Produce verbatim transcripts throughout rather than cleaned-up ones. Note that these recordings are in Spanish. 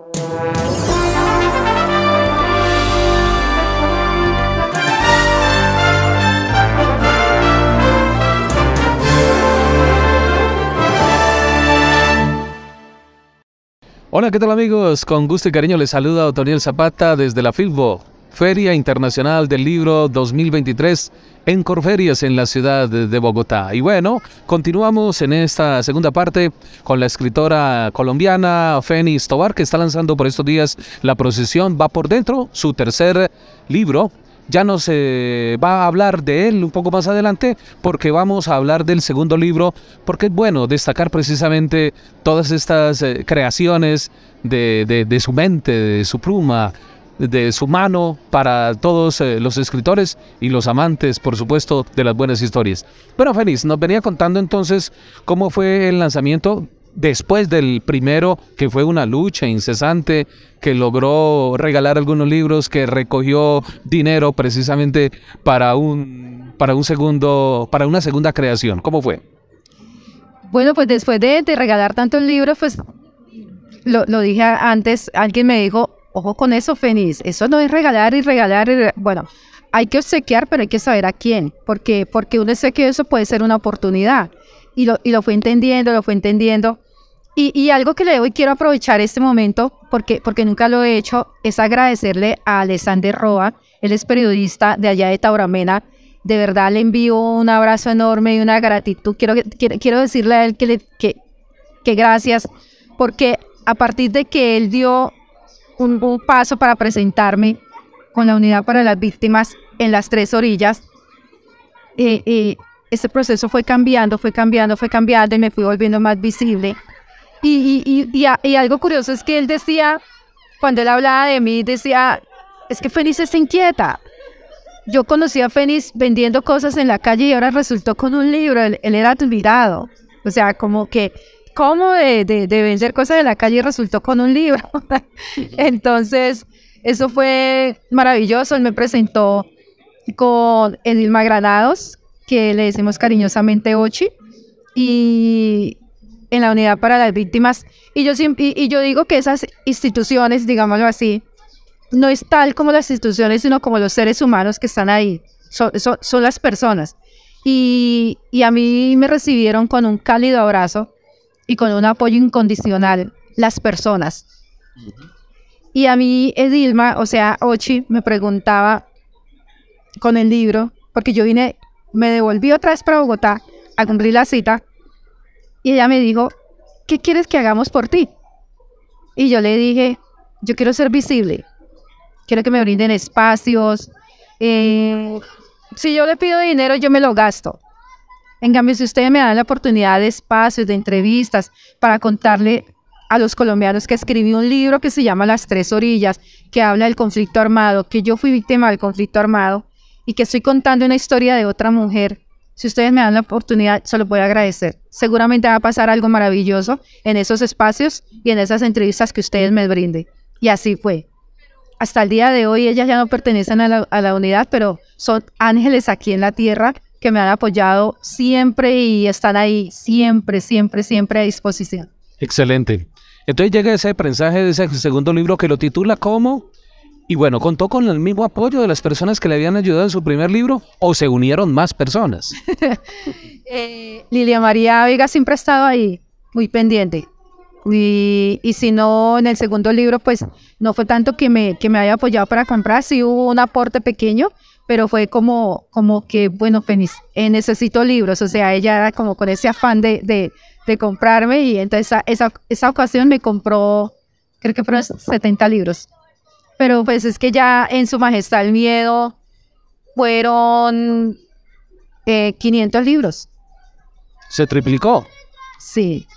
Hola, ¿qué tal amigos? Con gusto y cariño les saluda Otoniel Zapata desde la Filbo, Feria Internacional del Libro dos mil veintitrés en Corferias en la ciudad de Bogotá. Y bueno, continuamos en esta segunda parte con la escritora colombiana Fénix Tovar, que está lanzando por estos días La Procesión va por dentro, su tercer libro. Ya nos eh, va a hablar de él un poco más adelante, porque vamos a hablar del segundo libro, porque es bueno destacar precisamente todas estas eh, creaciones de, de, de su mente, de su pluma, de su mano, para todos eh, los escritores y los amantes, por supuesto, de las buenas historias. Bueno, Fénix, nos venía contando entonces cómo fue el lanzamiento después del primero, que fue una lucha incesante, que logró regalar algunos libros, que recogió dinero precisamente para un, para un segundo, para una segunda creación. ¿Cómo fue? Bueno, pues después de, de regalar tantos libros, pues lo, lo dije antes, alguien me dijo, ojo con eso, Fénix, eso no es regalar y regalar, y re... bueno, hay que obsequiar, pero hay que saber a quién, porque, porque un obsequio eso puede ser una oportunidad, y lo, y lo fue entendiendo, lo fue entendiendo. Y, y algo que le doy, quiero aprovechar este momento, porque, porque nunca lo he hecho, es agradecerle a Alexander Roa, él es periodista de allá de Tauramena. De verdad le envío un abrazo enorme y una gratitud. Quiero, quiero, quiero decirle a él que, le, que, que gracias, porque a partir de que él dio un, un paso para presentarme con la Unidad para las Víctimas en las Tres Orillas, eh, eh, ese proceso fue cambiando, fue cambiando, fue cambiando y me fui volviendo más visible. Y, y, y, y, y algo curioso es que él decía, cuando él hablaba de mí, decía, es que Fénix está inquieta. Yo conocí a Fénix vendiendo cosas en la calle y ahora resultó con un libro, él, él era admirado. O sea, como que, ¿cómo de, de, de vender cosas en la calle y resultó con un libro? Entonces, eso fue maravilloso. Él me presentó con Edilma Granados, que le decimos cariñosamente Ochi, y en la Unidad para las Víctimas, y yo, y, y yo digo que esas instituciones, digámoslo así, no es tal como las instituciones, sino como los seres humanos que están ahí, son, son, son las personas, y, y a mí me recibieron con un cálido abrazo y con un apoyo incondicional, las personas. Y a mí Edilma, o sea, Ochi, me preguntaba con el libro, porque yo vine, me devolví otra vez para Bogotá a cumplir la cita, y ella me dijo, ¿qué quieres que hagamos por ti? Y yo le dije, yo quiero ser visible, quiero que me brinden espacios, eh, si yo le pido dinero yo me lo gasto. En cambio, si ustedes me dan la oportunidad de espacios, de entrevistas, para contarle a los colombianos que escribí un libro que se llama Las Tres Orillas, que habla del conflicto armado, que yo fui víctima del conflicto armado, y que estoy contando una historia de otra mujer. Si ustedes me dan la oportunidad, se los voy a agradecer. Seguramente va a pasar algo maravilloso en esos espacios y en esas entrevistas que ustedes me brinden. Y así fue. Hasta el día de hoy ellas ya no pertenecen a la, a la unidad, pero son ángeles aquí en la tierra que me han apoyado siempre y están ahí siempre, siempre, siempre a disposición. Excelente. Entonces llega ese mensaje de ese segundo libro que lo titula ¿cómo? Y bueno, ¿contó con el mismo apoyo de las personas que le habían ayudado en su primer libro o se unieron más personas? eh, Lilia María Vega siempre ha estado ahí, muy pendiente. Y, y si no, en el segundo libro, pues no fue tanto que me, que me haya apoyado para comprar, sí hubo un aporte pequeño, pero fue como, como que, bueno, Fénix, eh, necesito libros, o sea, ella era como con ese afán de, de, de comprarme, y entonces esa, esa, esa ocasión me compró, creo que fueron setenta libros. Pero pues es que ya en Su Majestad el Miedo fueron eh, quinientos libros. ¿Se triplicó? Sí.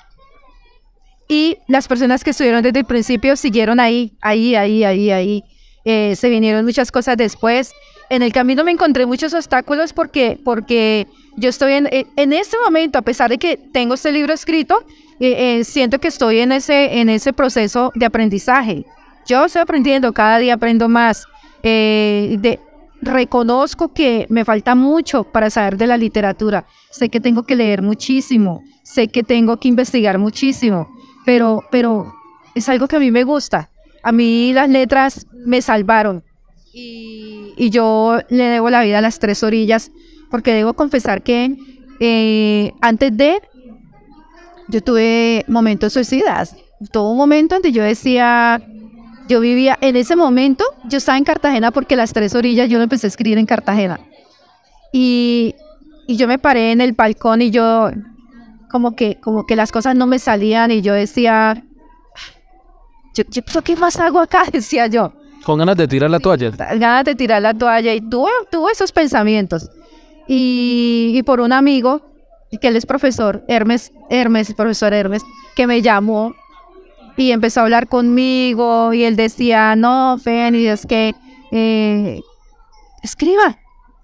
Y las personas que estuvieron desde el principio siguieron ahí, ahí, ahí, ahí, ahí. Eh, se vinieron muchas cosas después. En el camino me encontré muchos obstáculos porque, porque yo estoy en, en este momento, a pesar de que tengo este libro escrito, eh, eh, siento que estoy en ese, en ese proceso de aprendizaje. Yo estoy aprendiendo, cada día aprendo más. Eh, de, reconozco que me falta mucho para saber de la literatura. Sé que tengo que leer muchísimo, sé que tengo que investigar muchísimo, pero, pero es algo que a mí me gusta. A mí las letras me salvaron y, y yo le debo la vida a las tres orillas, porque debo confesar que eh, antes de, yo tuve momentos suicidas. Tuve un momento donde yo decía, yo vivía, en ese momento, yo estaba en Cartagena porque las tres orillas yo lo empecé a escribir en Cartagena. Y, y yo me paré en el balcón y yo, como que, como que las cosas no me salían y yo decía, yo, yo, ¿qué más hago acá? Decía yo. Con ganas de tirar la toalla. Ganas de tirar la toalla y tuve, tuve esos pensamientos. Y, y por un amigo, que él es profesor, Hermes, Hermes, el profesor Hermes, que me llamó y empezó a hablar conmigo y él decía, no, Fénix, es que eh, escriba,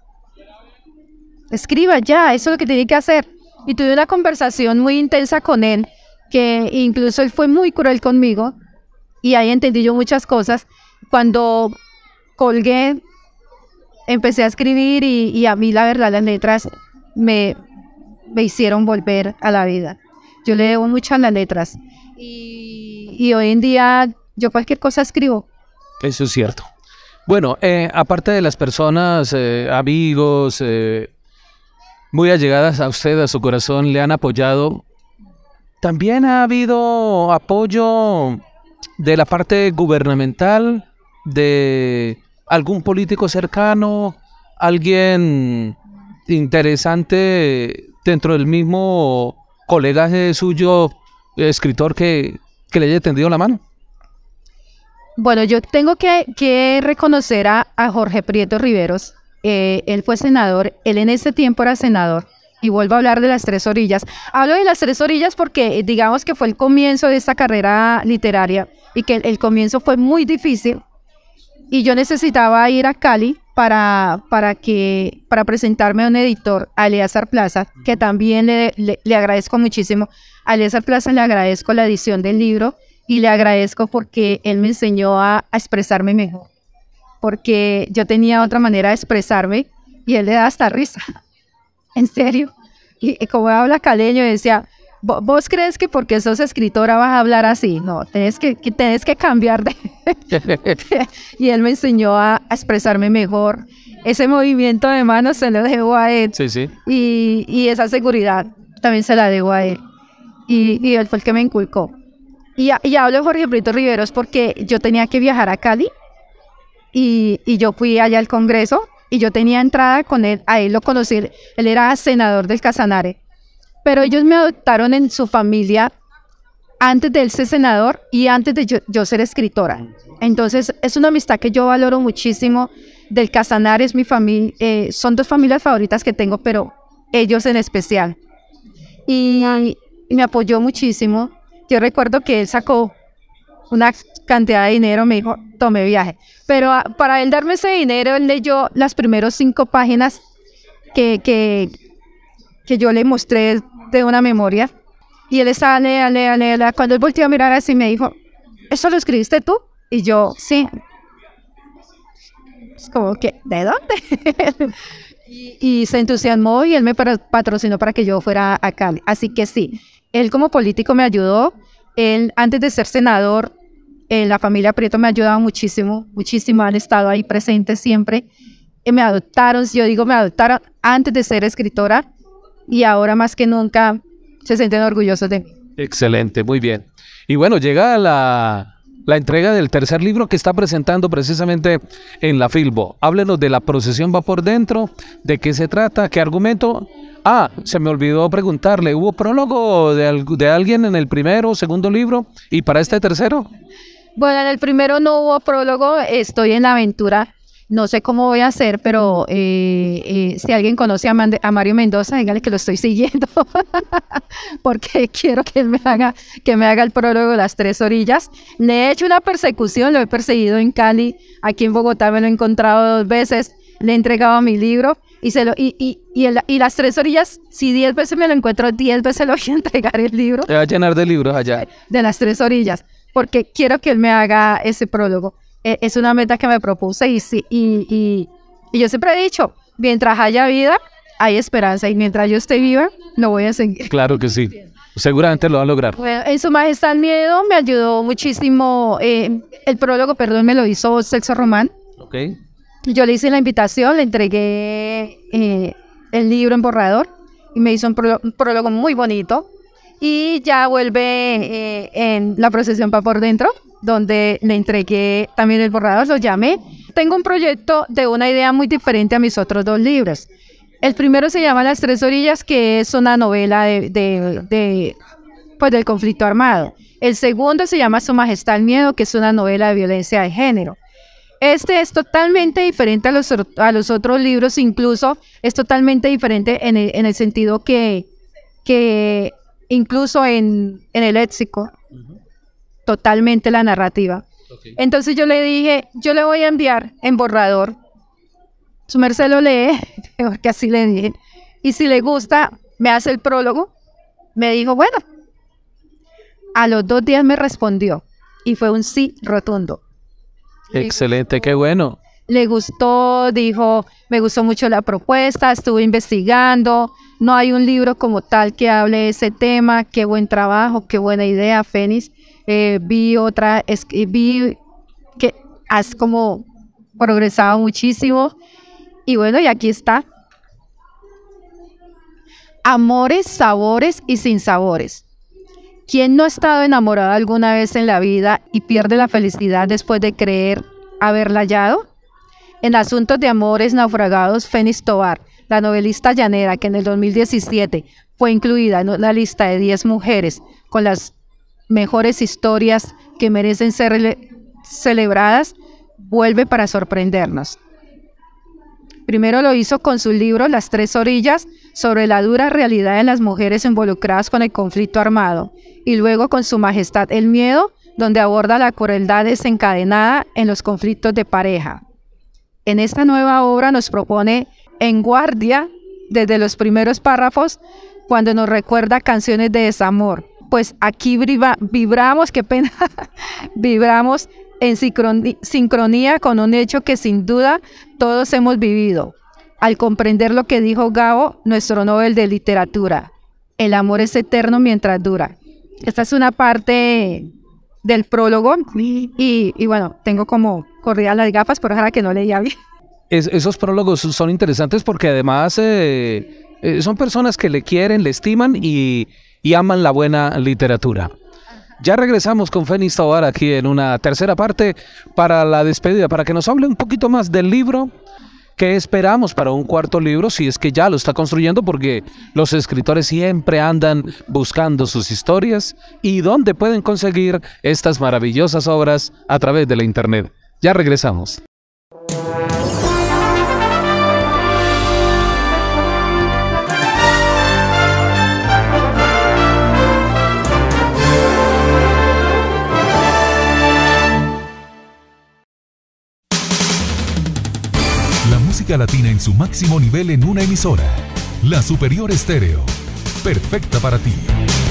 escriba ya, eso es lo que tiene que hacer. Y tuve una conversación muy intensa con él, que incluso él fue muy cruel conmigo y ahí entendí yo muchas cosas. Cuando colgué, empecé a escribir y, y a mí la verdad las letras me, me hicieron volver a la vida. Yo le debo mucho a las letras y, y hoy en día yo cualquier cosa escribo. Eso es cierto. Bueno, eh, aparte de las personas, eh, amigos, eh, muy allegadas a usted, a su corazón, le han apoyado, también ha habido apoyo de la parte gubernamental, de algún político cercano, alguien interesante dentro del mismo colegaje suyo, escritor, que, que le haya tendido la mano. Bueno, yo tengo que, que reconocer a, a Jorge Prieto Riveros. Eh, él fue senador, él en ese tiempo era senador, y vuelvo a hablar de las tres orillas. Hablo de las tres orillas porque digamos que fue el comienzo de esta carrera literaria y que el, el comienzo fue muy difícil y yo necesitaba ir a Cali para, para, que, para presentarme a un editor, a Eleazar Plaza, que también le, le, le agradezco muchísimo. A Eleazar Plaza le agradezco la edición del libro y le agradezco porque él me enseñó a, a expresarme mejor, porque yo tenía otra manera de expresarme y él le da hasta risa. En serio. Y, y como habla caleño, decía, ¿vos crees que porque sos escritora vas a hablar así? No, tenés que, que, tenés que cambiar de... Y él me enseñó a, a expresarme mejor. Ese movimiento de manos se lo debo a él. Sí, sí. Y, y esa seguridad también se la debo a él. Y, y él fue el que me inculcó. Y, y hablo de Jorge Prieto Riveros porque yo tenía que viajar a Cali y, y yo fui allá al Congreso. Y yo tenía entrada con él, a él lo conocí, él era senador del Casanare, pero ellos me adoptaron en su familia antes de él ser senador y antes de yo, yo ser escritora. Entonces es una amistad que yo valoro muchísimo. Del Casanare es mi familia, eh, son dos familias favoritas que tengo, pero ellos en especial. Y, y me apoyó muchísimo. Yo recuerdo que él sacó una cantidad de dinero, me dijo, tome viaje. Pero a, para él darme ese dinero, él leyó las primeras cinco páginas que, que, que yo le mostré de una memoria. Y él estaba, lea, lea, lea, lea. Cuando él volteó a mirar así, me dijo, ¿eso lo escribiste tú? Y yo, sí. Es como que, ¿de dónde? y, y se entusiasmó y él me patrocinó para que yo fuera a Cali. Así que sí, él como político me ayudó. Él, antes de ser senador, en la familia Prieto me ha ayudado muchísimo, muchísimo, han estado ahí presentes siempre. Y me adoptaron, yo digo, me adoptaron antes de ser escritora y ahora más que nunca se sienten orgullosos de mí. Excelente, muy bien. Y bueno, llega la, la entrega del tercer libro que está presentando precisamente en la Filbo. Háblenos de La procesión va por dentro, de qué se trata, qué argumento. Ah, se me olvidó preguntarle, ¿hubo prólogo de, de alguien en el primero o segundo libro? ¿Y para este tercero? Bueno, en el primero no hubo prólogo, estoy en la aventura, no sé cómo voy a hacer, pero eh, eh, si alguien conoce a, Mande, a Mario Mendoza, dígale que lo estoy siguiendo, porque quiero que él me haga, que me haga el prólogo de Las Tres Orillas. Le he hecho una persecución, lo he perseguido en Cali, aquí en Bogotá me lo he encontrado dos veces, le he entregado mi libro, y, se lo, y, y, y, el, y Las Tres Orillas, si diez veces me lo encuentro, diez veces le voy a entregar el libro. Te va a llenar de libros allá. De Las Tres Orillas, porque quiero que él me haga ese prólogo. Eh, es una meta que me propuse y, y, y, y yo siempre he dicho, mientras haya vida, hay esperanza y mientras yo esté viva, lo voy a seguir. Claro que sí. Seguramente lo va a lograr. Bueno, en Su Majestad el Miedo me ayudó muchísimo. Eh, el prólogo, perdón, me lo hizo Celso Román. Ok. Yo le hice la invitación, le entregué eh, el libro en borrador y me hizo un, pró un prólogo muy bonito. Y ya vuelve eh, en La Procesión va por dentro, donde le entregué también el borrador, lo llamé. Tengo un proyecto de una idea muy diferente a mis otros dos libros. El primero se llama Las Tres Orillas, que es una novela de, de, de, pues del conflicto armado. El segundo se llama Su Majestad el Miedo, que es una novela de violencia de género. Este es totalmente diferente a los, a los otros libros, incluso es totalmente diferente en el, en el sentido que, que incluso en, en el léxico, uh-huh. totalmente la narrativa. Okay. Entonces yo le dije, yo le voy a enviar en borrador, su merced lo lee, porque así le dije, y si le gusta, me hace el prólogo. Me dijo, bueno, a los dos días me respondió, y fue un sí rotundo. Excelente, qué bueno. Le gustó, dijo, me gustó mucho la propuesta, estuve investigando, no hay un libro como tal que hable de ese tema, qué buen trabajo, qué buena idea, Fénix. Eh, vi otra, es, vi que has como progresado muchísimo, y bueno, y aquí está. Amores, sabores y sinsabores. ¿Quién no ha estado enamorado alguna vez en la vida y pierde la felicidad después de creer haberla hallado? En Asuntos de Amores Naufragados, Fénix Tovar, la novelista llanera que en el dos mil diecisiete fue incluida en una lista de diez mujeres con las mejores historias que merecen ser celebradas, vuelve para sorprendernos. Primero lo hizo con su libro Las Tres Orillas, sobre la dura realidad de las mujeres involucradas con el conflicto armado, y luego con Su Majestad el Miedo, donde aborda la crueldad desencadenada en los conflictos de pareja. En esta nueva obra nos propone En Guardia, desde los primeros párrafos, cuando nos recuerda canciones de desamor. Pues aquí vibra, vibramos, qué pena, vibramos en sincronía con un hecho que sin duda todos hemos vivido, al comprender lo que dijo Gabo, nuestro Nobel de Literatura: el amor es eterno mientras dura. Esta es una parte del prólogo y, y bueno, tengo como corridas las gafas, por ahora que no leía bien. Es, esos prólogos son interesantes porque además eh, eh, son personas que le quieren, le estiman y, y aman la buena literatura. Ya regresamos con Fénix Tovar aquí en una tercera parte para la despedida, para que nos hable un poquito más del libro. ¿Qué esperamos para un cuarto libro? Si es que ya lo está construyendo, porque los escritores siempre andan buscando sus historias y dónde pueden conseguir estas maravillosas obras a través de la internet. Ya regresamos. Música latina en su máximo nivel en una emisora. La Superior Estéreo. Perfecta para ti.